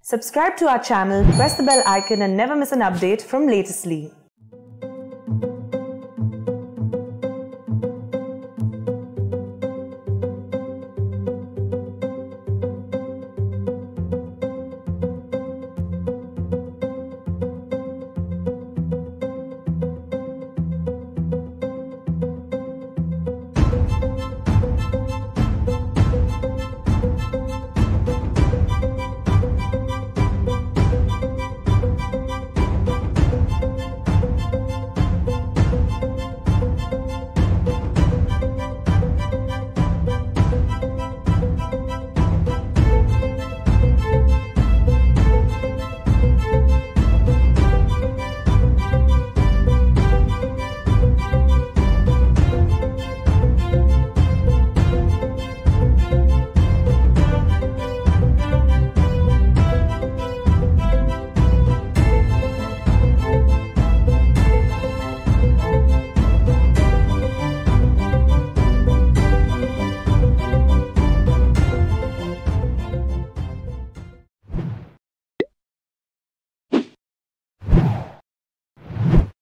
Subscribe to our channel, press the bell icon and never miss an update from Latestly.